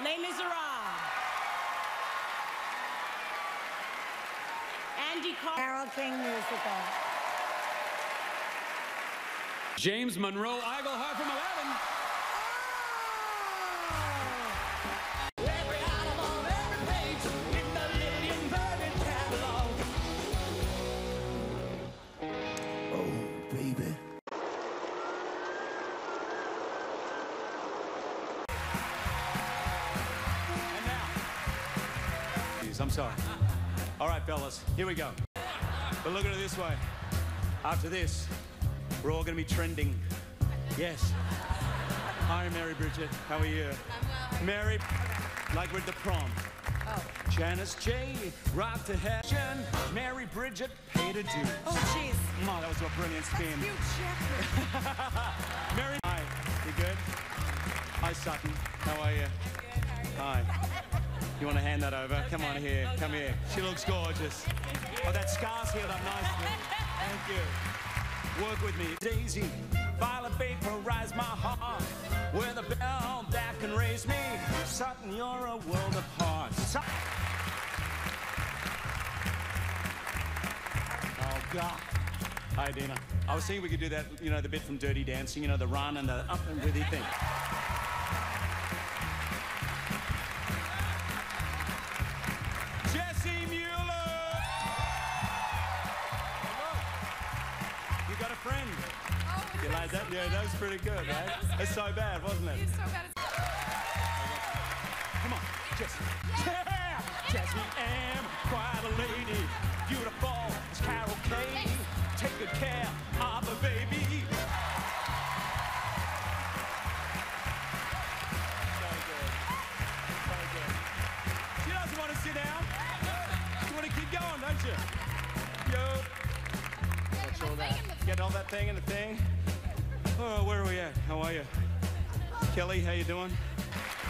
Les Miserables. Andy Carole King musical. James Monroe, Iglehart from 11. Every item on every page in the Lillian Burden catalog. Oh, baby. And now. I'm sorry. All right, fellas, here we go. But look at it this way. After this, we're all going to be trending. Yes. Hi, Mary Bridget. How are you? I'm well. Mary, like we're at the prom. Oh. Janice J. rocked to heaven. Mary Bridget paid a due. Oh, jeez. Oh, that was a brilliant spin. That's huge, Jeff. Mary, hi. You good? Hi, Sutton. How are you? I'm good. How are you? Hi. You want to hand that over? Okay. Come on here. Okay. Come here. She looks gorgeous. Oh, that scar's healed up nicely. Thank you. Work with me. Daisy, violet vaporize my heart. With a bell that can raise me. Sutton, you're a world apart. Oh, God. Hi, Dina. I was thinking we could do that, you know, the bit from Dirty Dancing, you know, the run and the up and really thing. Jesse Mueller! Hello. You got a friend? Oh, You like that? Yeah, that was pretty good, right? It's so bad, wasn't it? It's so bad. Come on, Jesse. Yeah! Jesse M, quite a lady. Beautiful as Carol Kane. Take good care of the baby. So good. So good. She doesn't want to sit down. You want to keep going, don't you? Yo. What's all that? Get all that thing in the thing. Oh, where are we at? How are you? Kelly, how you doing?